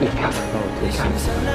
也不要踩到我腿上。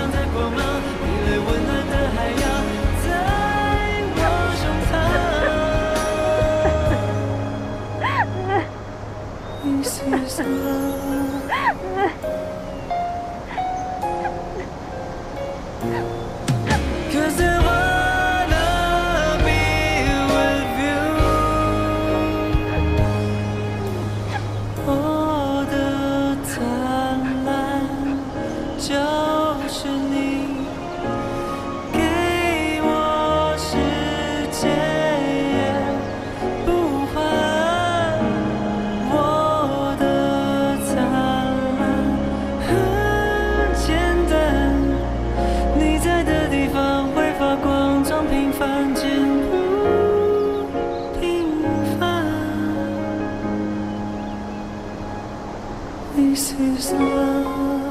This is love.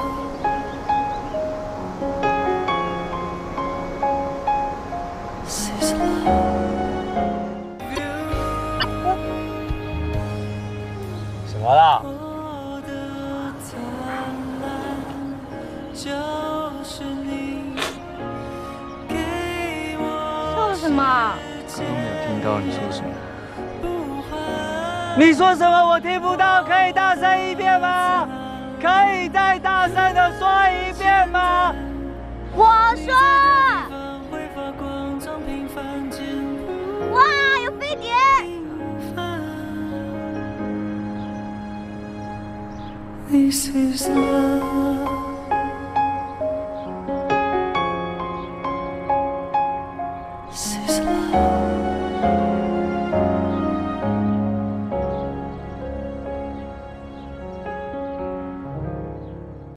什么啦？ 笑什么？ 刚刚没有听到你说什么。 你说什么？我听不到，可以大声一遍吗？可以再大声的说一遍吗？ 我说，哇，有飞碟！ This is love.